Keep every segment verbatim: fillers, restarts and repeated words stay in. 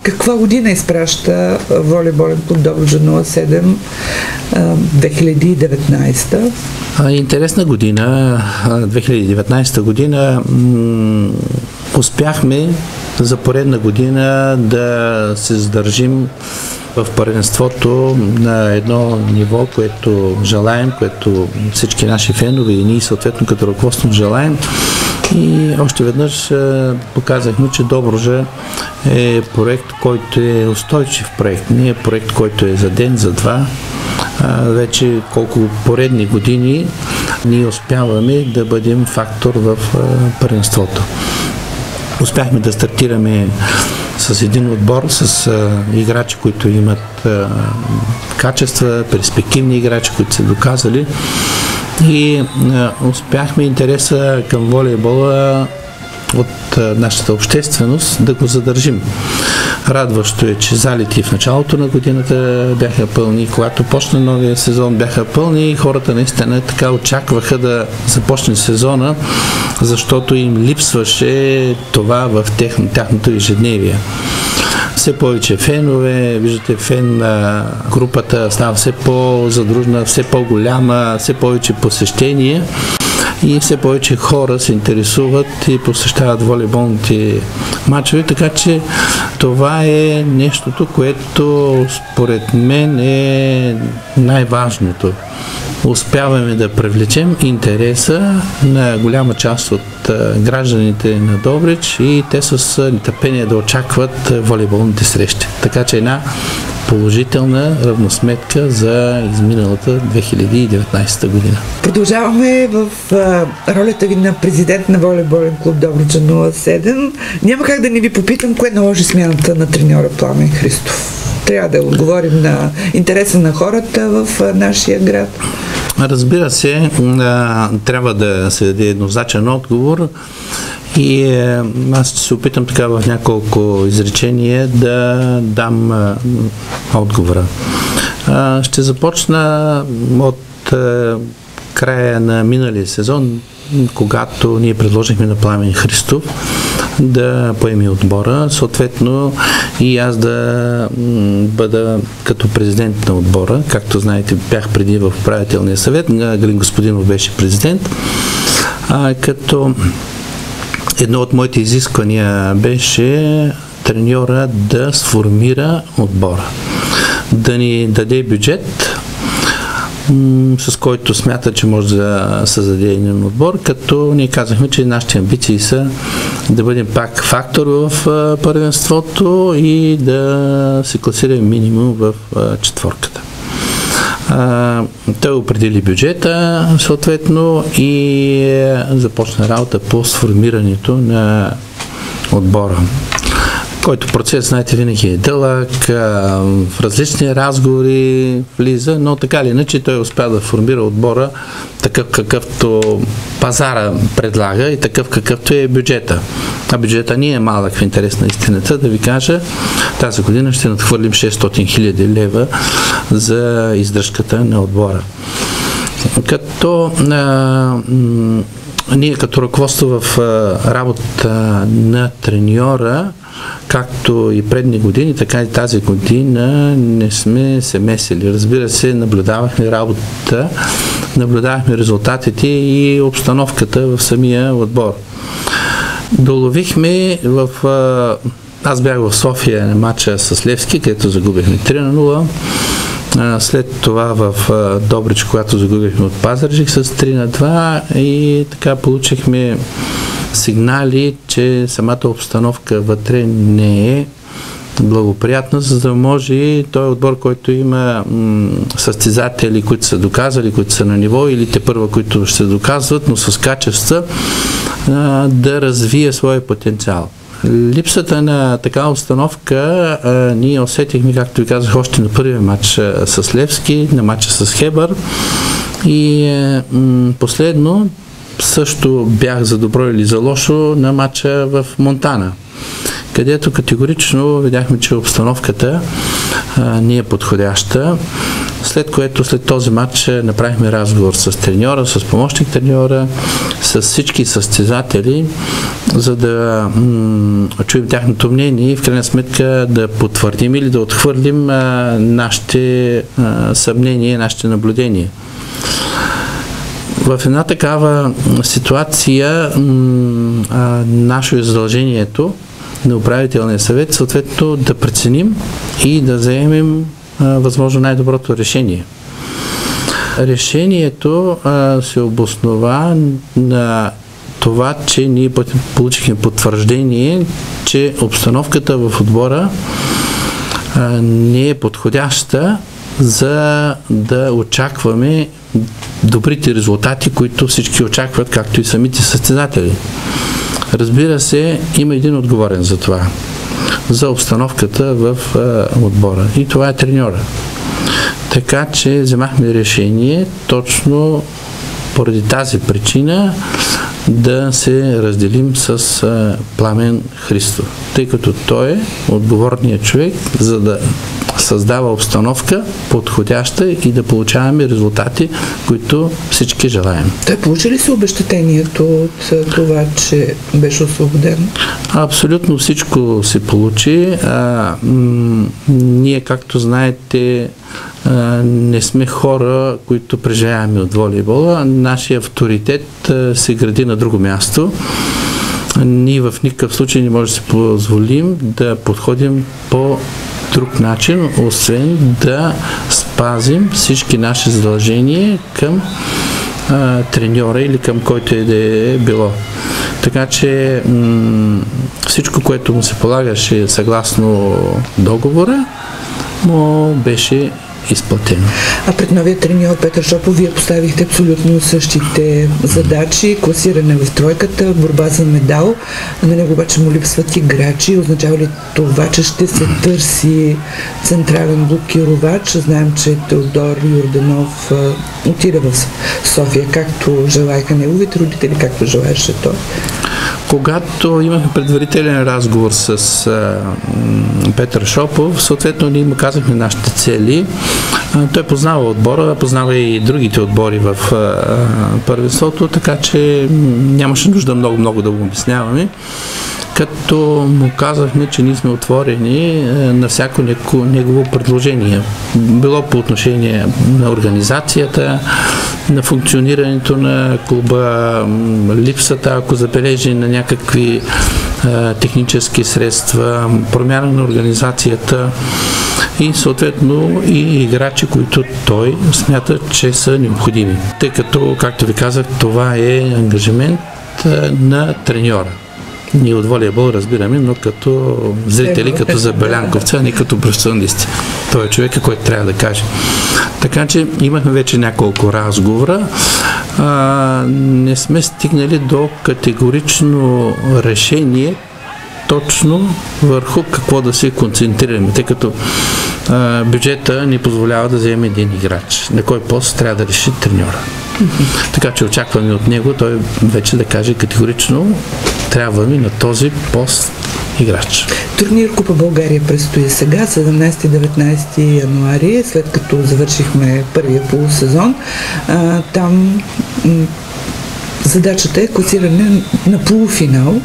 каква година изпраща волейболен клуб Добруджа нула седем две хиляди и деветнадесета? Интересна година, две хиляди и деветнадесета година. М- успяхме за поредна година да се задържим в първенството на едно ниво, което желаем, което всички наши фенове и ние съответно като ръководство желаем. И още веднъж показахме, че Добруджа е проект, който е устойчив проект. Не е проект, който е за ден, за два. Вече колко поредни години ние успяваме да бъдем фактор в първенството. Успяхме да стартираме с един отбор, с а, играчи, които имат а, качества, перспективни играчи, които са доказали, и а, успяхме интереса към волейбола от а, нашата общественост да го задържим. Радващо е, че залите в началото на годината бяха пълни, когато почна новия сезон бяха пълни и хората наистина така очакваха да започне сезона, защото им липсваше това в тяхното ежедневие. Все повече фенове, виждате, фен групата става все по-задружна, все по-голяма, все повече посещения и все повече хора се интересуват и посещават волейболните мачове, така че това е нещото, което според мен е най-важното. Успяваме да привлечем интереса на голяма част от гражданите на Добрич и те с нетърпение да очакват волейболните срещи. Така че една положителна равносметка за изминалата две хиляди и деветнадесета година. Продължаваме в а, ролята ви на президент на волейболен клуб Добруджа нула седем. Няма как да не ви попитам, кое наложи смяната на треньора Пламен Христов. Трябва да отговорим на интереса на хората в а, нашия град. Разбира се, а, трябва да се даде еднозначен отговор и а, аз ще се опитам така в няколко изречения да дам а, отговора. А, ще започна от а, края на миналия сезон, когато ние предложихме на Пламен Христов да поеме отбора, съответно и аз да бъда като президент на отбора. Както знаете, бях преди в управителния съвет, Галин Господинов беше президент, а, като едно от моите изисквания беше треньора да сформира отбора, да ни даде бюджет, с който смята, че може да създаде един отбор, като ние казахме, че нашите амбиции са да бъдем пак фактор в първенството и да се класираме минимум в четворката. Той определи бюджета съответно и започна работа по сформирането на отбора, който процес, знаете, винаги е дълъг, в различни разговори влиза, но така или иначе той успя да формира отбора такъв какъвто пазара предлага и такъв какъвто е бюджета. А бюджета не е малък, в интерес на истината, да ви кажа. Тази година ще надхвърлим шестстотин хиляди лева за издръжката на отбора. Като а, ние като ръководство в а, работа на треньора, както и предни години, така и тази година не сме се месили. Разбира се, наблюдавахме работата, наблюдавахме резултатите и обстановката в самия отбор. Доловихме в... Аз бях в София на матча с Левски, където загубихме три на нула. След това в Добрич, когато загубихме от Пазарджик с три на два и така получихме сигнали, че самата обстановка вътре не е благоприятна, за да може той отбор, който има м, състезатели, които са доказали, които са на ниво или те първа, които ще се доказват, но с качества, а, да развие своя потенциал. Липсата на такава установка а, ние усетихме, както ви казах, още на първия матч а, с Левски, на матча с Хебър и а, м, последно също бях за добро или за лошо на матча в Монтана, където категорично видяхме, че обстановката а, не е подходяща След което, след този матч направихме разговор с треньора, с помощник треньора, с всички състезатели, за да м- чуем тяхното мнение и в крайна сметка да потвърдим или да отхвърлим а, нашите а, съмнения, нашите наблюдения. В една такава ситуация м- а, наше задължението на управителния съвет съответно да преценим и да заемем а, възможно най-доброто решение. Решението а, се обоснова на това, че ние получихме потвърждение, че обстановката в отбора а, не е подходяща за да очакваме добрите резултати, които всички очакват, както и самите състезатели. Разбира се, има един отговорен за това, за обстановката в а, отбора и това е треньора. Така че вземахме решение точно поради тази причина да се разделим с а, Пламен Христов, тъй като той е отговорният човек, за да създава обстановка подходяща и да получаваме резултати, които всички желаем. Той получи ли се обезщетението от това, че беше освободен? Абсолютно всичко се получи. А, м- ние, както знаете, а, не сме хора, които преживяваме от волейбола. Нашия авторитет а, се гради на друго място. Ние в никакъв случай не можем да си позволим да подходим по друг начин, освен да спазим всички наши задължения към а, треньора или към който е да е било. Така че м- всичко, което му се полагаше съгласно договора, му беше изплатено. А пред новия треньор Петър Шопов вие поставихте абсолютно същите задачи, класиране в тройката, борба за медал. На него обаче му липсват играчи. Означава ли това, че ще се търси централен блокировач? Знаем, че Теодор Йорданов а, отиде в София, както желаяха неговите родители, както желаеше той. Когато имахме предварителен разговор с а, Петър Шопов, съответно ние му казахме нашите цели. А, той познава отбора, познава и другите отбори в а, първенството, така че нямаше нужда много-много да го обясняваме. Като му казахме, че ние сме отворени на всяко негово предложение. Било по отношение на организацията, на функционирането на клуба, липсата, ако забележи, на някакви а, технически средства, промяна на организацията и съответно и играчи, които той смята, че са необходими. Тъй като, както ви казах, това е ангажимент а, на треньора. Ние от волейбол разбираме, но като зрители, като забелянковци, а не като професионалисти. Той е човека, който трябва да каже. Така че имахме вече няколко разговора. А, не сме стигнали до категорично решение точно върху какво да се концентрираме, тъй като а, бюджета ни позволява да вземе един играч. На кой пост трябва да реши треньора. Mm-hmm. Така че очакваме от него той вече да каже категорично трябва ми на този пост играч. Турнир Купа България предстои сега, седемнайсети-деветнайсети януари, след като завършихме първия полусезон. А, там м- задачата е класиране на полуфинал.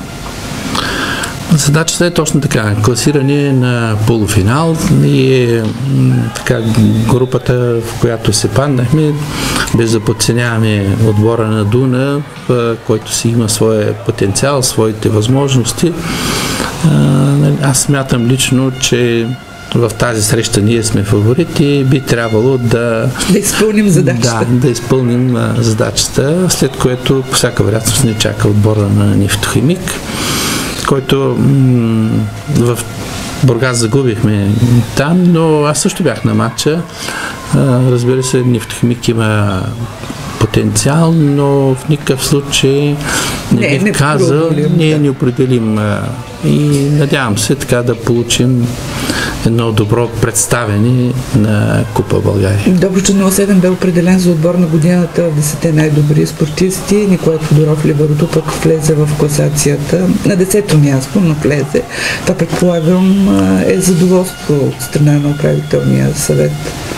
Задачата е точно така. Класиране на полуфинал и м- така, групата, в която се паднахме, без да подценяваме отбора на Дуна, в който си има своя потенциал, своите възможности. Аз смятам лично, че в тази среща ние сме фаворити, би трябвало да... Да изпълним задачата. Да, да изпълним а, задачата, след което по всяка вероятност ни чака отбора на Нефтохимик, който м- в Бургас загубихме там, но аз също бях на матча. А, разбира се, Нефтохимик има потенциал, но в никакъв случай не, не бих казал, ние не определим и надявам се така да получим едно добро представяне на Купа България. Добруджа нула седем бе определен за отбор на годината в десетте най-добри спортисти. Николай Тодоров Ливърото пък влезе в класацията на десето място, но влезе. Това предполагам е задоволство от страна на управителния съвет.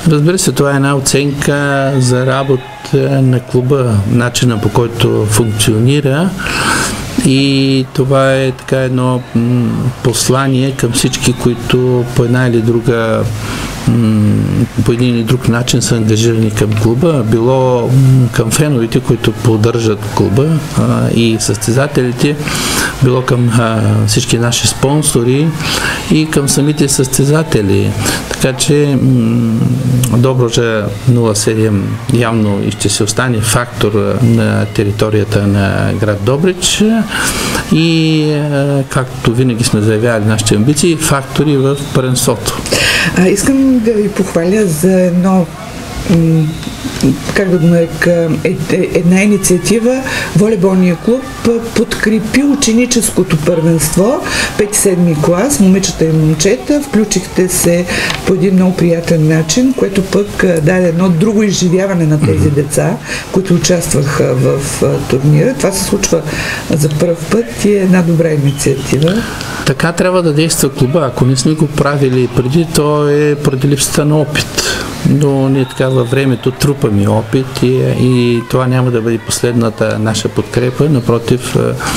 Разбира се, това е една оценка за работа на клуба, начина по който функционира, и това е така едно м, послание към всички, които по една или друга по един или друг начин са ангажирани към клуба, било към феновете, които поддържат клуба, а, и състезателите, било към а, всички наши спонсори и към самите състезатели. Така че Добруджа нула седем явно и ще се остане фактор на територията на град Добрич и, а, както винаги сме заявявали нашите амбиции, фактори в първенството. А, искам да ви похваля за едно, как да го нарека, една инициатива. Волейболния клуб подкрепи ученическото първенство, пети-седми клас, момичета и момчета. Включихте се по един много приятен начин, което пък даде едно друго изживяване на тези деца, които участваха в турнира. Това се случва за първ път и е една добра инициатива. Така трябва да действа клуба. Ако не сме го правили преди, то е поради липсата на опит. Но ние така във времето трупаме опит и, и това няма да бъде последната наша подкрепа. Напротив,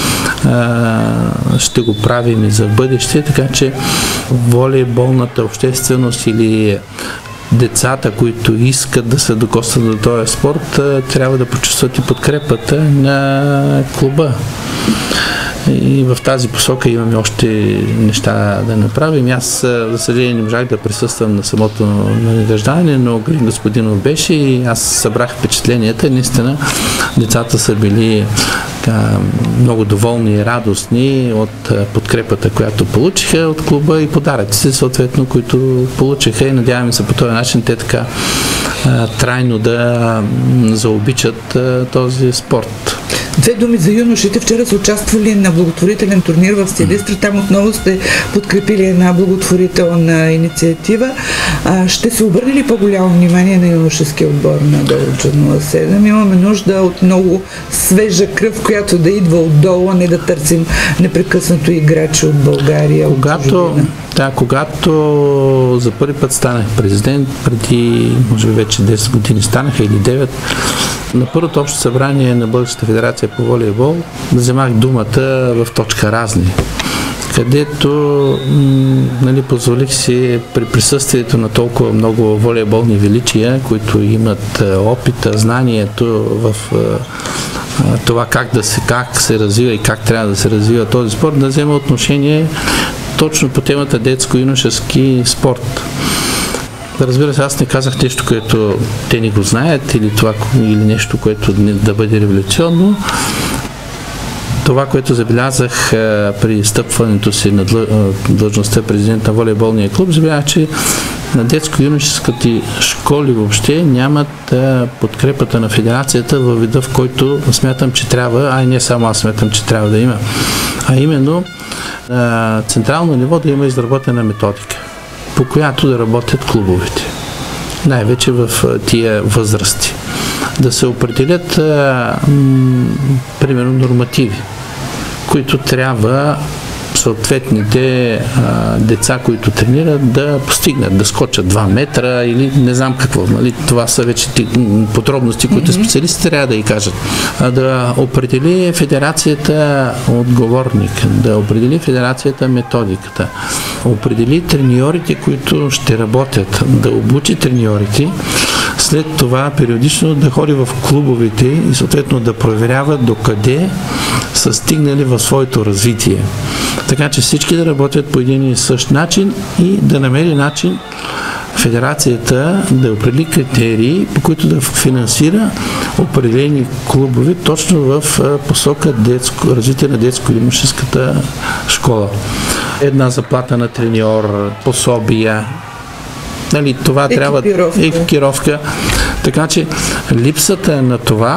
а, ще го правим и за бъдеще, така че волейболната общественост или децата, които искат да се докоснат до този спорт, трябва да почувстват и подкрепата на клуба. И в тази посока имаме още неща да направим. Аз, за съжаление, не можах да присъствам на самото награждане, но Галин Господинов беше и аз събрах впечатленията. Наистина, децата са били така, много доволни и радостни от подкрепата, която получиха от клуба, и подаръците, съответно, които получиха, и надяваме се по този начин те така трайно да заобичат този спорт. Две думи за юношите. Вчера са участвали на благотворителен турнир в Силистра. Там отново сте подкрепили една благотворителна инициатива. А, ще се обърне ли по-голямо внимание на юношеския отбор на Добруджа нула седем? Имаме нужда от много свежа кръв, която да идва отдолу, а не да търсим непрекъснато играчи от България. Когато, от да, когато за първи път станах президент, преди може би вече десет години станаха или девет, на първото общо събрание на Българската федерация по волейбол вземах думата в точка разни, където нали, позволих си при присъствието на толкова много волейболни величия, които имат опита, знанието в това как, да се, как се развива и как трябва да се развива този спорт, да взема отношение точно по темата детско-юношески спорт. Разбира се, аз не казах нещо, което те не го знаят, или, това, или нещо, което да бъде революционно. Това, което забелязах а, при стъпването си на длъжността президент на волейболния клуб, забелязах, че на детско-юношеските школи въобще нямат а, подкрепата на федерацията във вида, в който смятам, че трябва, а и не само аз смятам, че трябва да има. А именно на централно ниво да има изработена методика, по която да работят клубовете. Най-вече в тия възрасти. Да се определят а, м, примерно нормативи, които трябва съответните а, деца, които тренират, да постигнат, да скочат два метра или не знам какво. Нали? Това са вече подробности, които mm-hmm. специалисти трябва да ги кажат. А да определи федерацията отговорник, да определи федерацията методиката, определи треньорите, които ще работят, да обучи треньорите, след това периодично да ходи в клубовете и съответно да проверява докъде са стигнали в своето развитие. Така че всички да работят по един и същ начин и да намери начин федерацията да определи критерии, по които да финансира определени клубове точно в посока детско, развитие на детско-юношеската школа. Една заплата на треньор, пособия, нали, това трябва екипировка. Така че липсата на това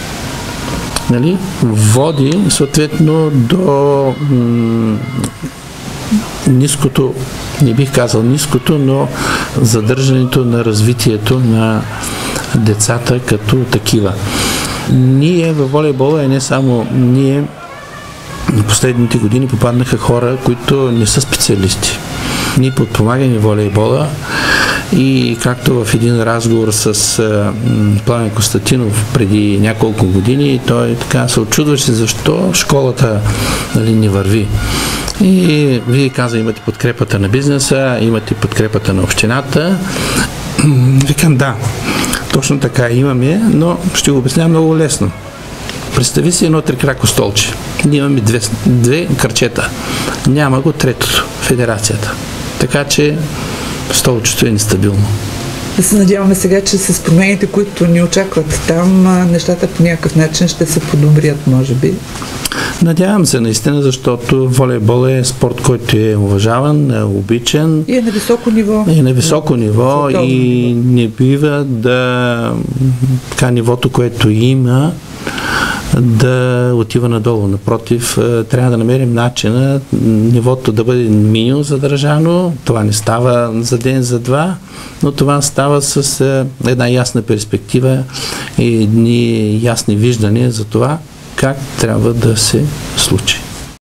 нали, води съответно до м- ниското, не бих казал ниското, но задържането на развитието на децата като такива. Ние във волейбола, и не само ние, на последните години попаднаха хора, които не са специалисти. Ние подпомагаме волейбола И както в един разговор с а, Пламен Константинов преди няколко години, той така се очудваше защо школата, нали, не върви. И вие каза, имате подкрепата на бизнеса, имате подкрепата на общината. Викам, да, точно така имаме, но ще го обясня много лесно. Представи си едно трикрако столче. Ние имаме две, две кръчета. Няма го третото, федерацията. Така че столчето е нестабилно. Да се надяваме сега, че с промените, които ни очакват там, нещата по някакъв начин ще се подобрят, може би. Надявам се наистина, защото волейбол е спорт, който е уважаван, е обичан. И е на високо ниво. И е на високо ниво и не бива да така нивото, което има, да отива надолу. Напротив, трябва да намерим начина нивото да бъде минимум задържано. Това не става за ден, за два, но това става с една ясна перспектива и едни ясни виждания за това как трябва да се случи.